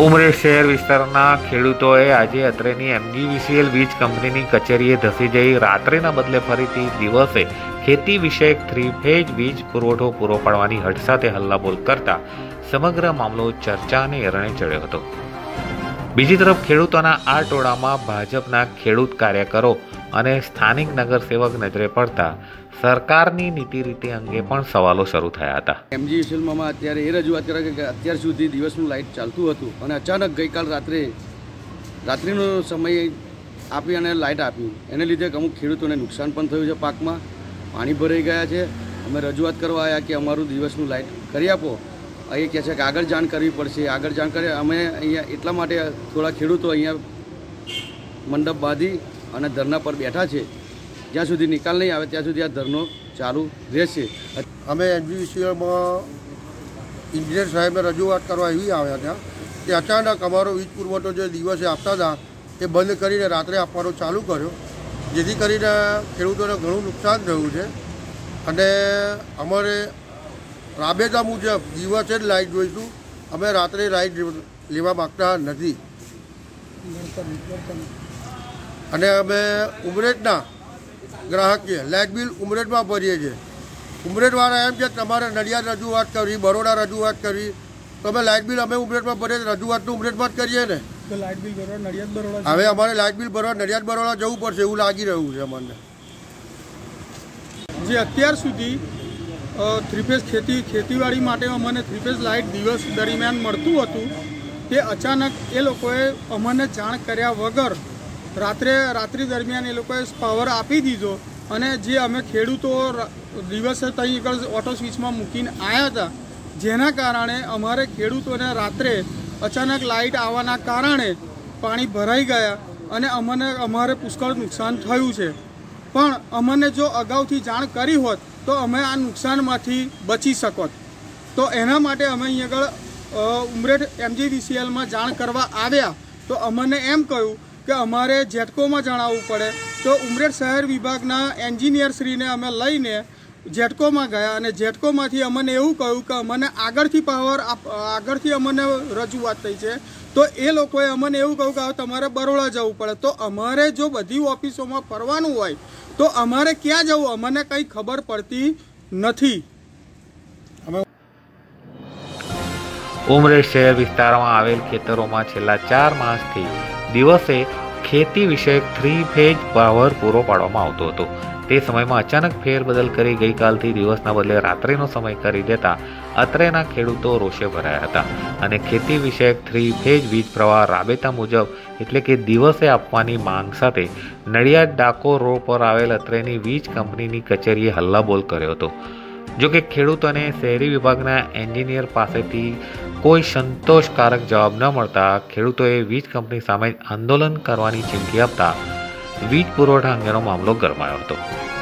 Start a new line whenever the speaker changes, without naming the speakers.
ઉમરેઠ શહેર વિસ્તારના ખેડૂતોએ આજે અત્રેની એમજીવીસીએલ વીજ કંપનીની કચેરીએ ધસી જઈ રાત્રિના બદલે ફરીથી દિવસે ખેતી વિષયક 3 ફેઝ વીજ પુરવઠો પૂરો પાડવાની હઠ સાથે હલ્લાબોલ કરતા સમગ્ર મામલો ચર્ચાને એરણે ચડ્યો હતો। બીજી તરફ ખેડૂતોના આ ટોળામાં ભાજપના ખેડૂત કાર્યકરો અને સ્થાનિક નગરસેવક નજરે પડતા સરકારની નીતિ રીતિ અંગે પણ સવાલો શરૂ થયા હતા।
એમજીવીસીએલમાં અત્યારે એ રજૂઆત કરે કે અત્યાર સુધી દિવસનું લાઇટ ચાલતું હતું અને અચાનક ગઈકાલ રાત્રિનો સમય આપી અને લાઇટ આપી, એને લીધે અમુક ખેડૂતોને નુકસાન પણ થયું છે, પાકમાં પાણી ભરાઈ ગયા છે। અમે રજૂઆત કરવા આવ્યા કે અમારું દિવસનું લાઇટ કરી આપો। અહીં કહે છે કે આગળ જાણ કરવી પડશે, આગળ જાણ કરે। અમે અહીંયા એટલા માટે થોડા ખેડૂતો અહીંયા મંડપ બાંધી અને ધરના પર બેઠા છે। જ્યાં સુધી નિકાલ નહીં આવે ત્યાં સુધી આ ધરનો ચાલુ રહેશે।
અમે એમજીવીસીએલમાં ઇન્જિનિયર સાહેબને રજૂઆત કરવા એવી આવ્યા હતા કે અચાનક અમારો વીજ પુરવઠો જે દિવસે આપતા હતા એ બંધ કરીને રાત્રે આપવાનો ચાલુ કર્યો, જેથી કરીને ખેડૂતોને ઘણું નુકસાન થયું છે અને અમારે રાબેતા મુજબ દિવસે જ લાઇટ જોઈશું, અમે રાત્રે લાઇટ લેવા માગતા નથી। અને અમે ઉમરેઠના ગ્રાહકીય લાઇટ બિલ ઉમરેઠમાં ભરીએ છીએ। ઉમરેઠવાળા એમ કે તમારે નડિયાદ રજૂઆત કરવી, બરોડા રજૂઆત કરવી, તો અમે લાઇટ બિલ અમે ઉમરેઠમાં ભરીએ, રજૂઆત તો ઉમરેઠમાં જ કરીએ ને।
તો લાઇટ બિલ ભરવા નડિયાદ બરોડા,
હવે અમારે લાઇટ બિલ ભરવા નડિયાદ બરોડા જવું પડશે એવું લાગી રહ્યું છે અમને।
જે અત્યાર સુધી 3 ફેઝ ખેતીવાડી માટે અમને 3 ફેઝ લાઇટ દિવસ દરમિયાન મળતું હતું, તે અચાનક એ લોકોએ અમને જાણ કર્યા વગર રાત્રિ દરમિયાન એ લોકોએ પાવર આપી દીધો અને જે અમે ખેડૂતો દિવસે ત્યાં આગળ ઓટો સ્વિચમાં મૂકીને આવ્યા હતા, જેના કારણે અમારે ખેડૂતોને રાત્રે અચાનક લાઇટ આવવાના કારણે પાણી ભરાઈ ગયા અને અમારે પુષ્કળ નુકસાન થયું છે। પણ અમને જો અગાઉથી જાણ કરી હોત તો અમે આ નુકસાનમાંથી બચી શકત। તો એના માટે અમે અહીં આગળ ઉમરેઠ એમજીવીસીએલમાં જાણ કરવા આવ્યા તો અમને એમ કહ્યું કે અમારે જેટકોમાં જણાવવું પડે। તો ઉમરેઠ શહેર વિભાગના એન્જિનિયરશ્રીને અમે લઈને જેટકોમાં ગયા અને જેટકોમાંથી અમને એવું કહ્યું કે અમને આગળથી અમને રજૂઆત થઈ છે, તો એ લોકોએ અમને એવું કહ્યું કે તમારે બરોડા જવું પડે। તો અમારે જો બધી ઓફિસોમાં ફરવાનું હોય તો અમારે ક્યાં જવું, અમને કંઈ ખબર પડતી નથી।
ઉમરેઠ શહેર વિસ્તારમાં આવેલ ખેતરોમાં છેલ્લા 4 માસથી દિવસે ખેતી વિષયક 3 ફેઝ પાવર પૂરો પાડવામાં આવતો હતો। તે સમયમાં અચાનક ફેરબદલ કરી ગઈકાલથી દિવસના બદલે રાત્રિનો સમય કરી દેતા અત્રેના ખેડૂતો રોષે ભરાયા હતા અને ખેતી વિષયક 3 ફેઝ વીજ પ્રવાહ રાબેતા મુજબ એટલે કે દિવસે આપવાની માંગ સાથે નડિયાદ ડાકોર રોડ પર આવેલ અત્રેની વીજ કંપનીની કચેરીએ હલ્લાબોલ કર્યો હતો। જોકે ખેડૂતોને શહેરી વિભાગના એન્જિનિયર પાસેથી કોઈ સંતોષકારક જવાબ ન મળતા ખેડૂતોએ વીજ કંપની સામે આંદોલન કરવાની ચીમકી આપતા વીજ પુરવઠા અંગેનો મામલો ગરમાયો હતો।